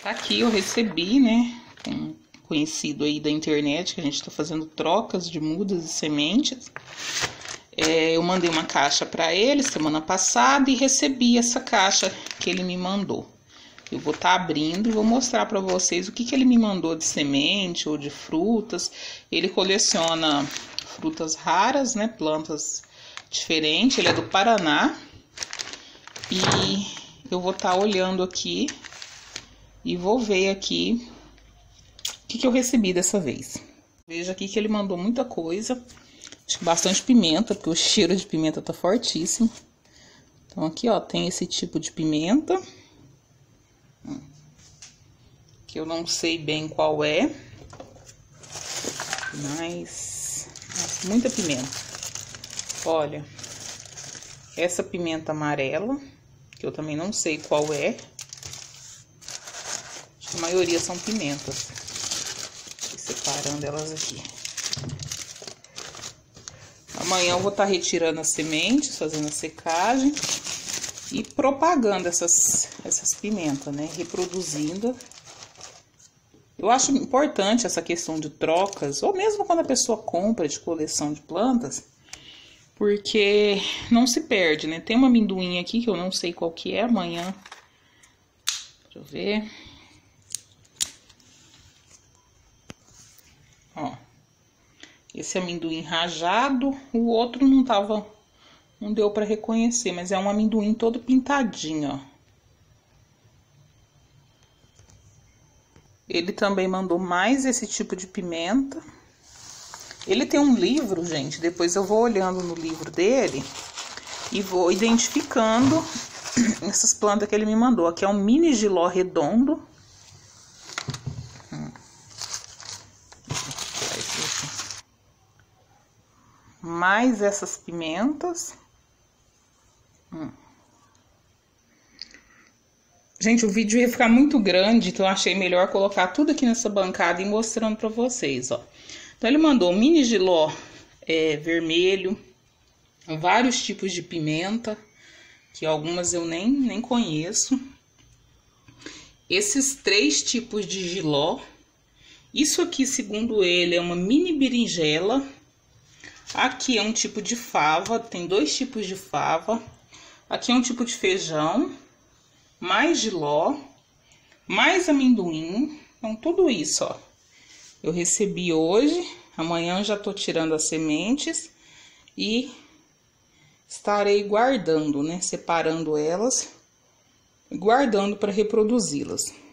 Tá aqui, eu recebi, né, um conhecido aí da internet, que a gente tá fazendo trocas de mudas e sementes. Eu mandei uma caixa para ele semana passada e recebi essa caixa que ele me mandou. Eu vou estar abrindo e vou mostrar para vocês o que ele me mandou de semente ou de frutas. Ele coleciona frutas raras, né, plantas diferentes. Ele é do Paraná. E eu vou estar olhando aqui e vou ver aqui o que eu recebi dessa vez. Veja aqui que ele mandou muita coisa. Acho que bastante pimenta, porque o cheiro de pimenta tá fortíssimo. Então aqui, ó, tem esse tipo de pimenta. Que eu não sei bem qual é. Mas... nossa, muita pimenta. Olha. Essa pimenta amarela, que eu também não sei qual é. Acho que a maioria são pimentas. Vou separando elas aqui. Amanhã eu vou estar retirando as sementes, fazendo a secagem e propagando essas pimentas, né? Reproduzindo. Eu acho importante essa questão de trocas, ou mesmo quando a pessoa compra de coleção de plantas, porque não se perde, né? Tem uma amendoim aqui que eu não sei qual que é amanhã. Deixa eu ver. Ó. Esse amendoim rajado, o outro não deu para reconhecer, mas é um amendoim todo pintadinho, ó. Ele também mandou mais esse tipo de pimenta. Ele tem um livro, gente, depois eu vou olhando no livro dele e vou identificando essas plantas que ele me mandou. Aqui é um mini giló redondo. Mais essas pimentas. Gente, o vídeo ia ficar muito grande, então eu achei melhor colocar tudo aqui nessa bancada e mostrando pra vocês, ó. Então ele mandou um mini giló vermelho, vários tipos de pimenta, que algumas eu nem conheço. Esses 3 tipos de giló. Isso aqui, segundo ele, é uma mini berinjela. Aqui é um tipo de fava, tem 2 tipos de fava. Aqui é um tipo de feijão, mais giló, mais amendoim. Então, tudo isso, ó, eu recebi hoje. Amanhã eu já tô tirando as sementes e estarei guardando, né? Separando elas e guardando para reproduzi-las.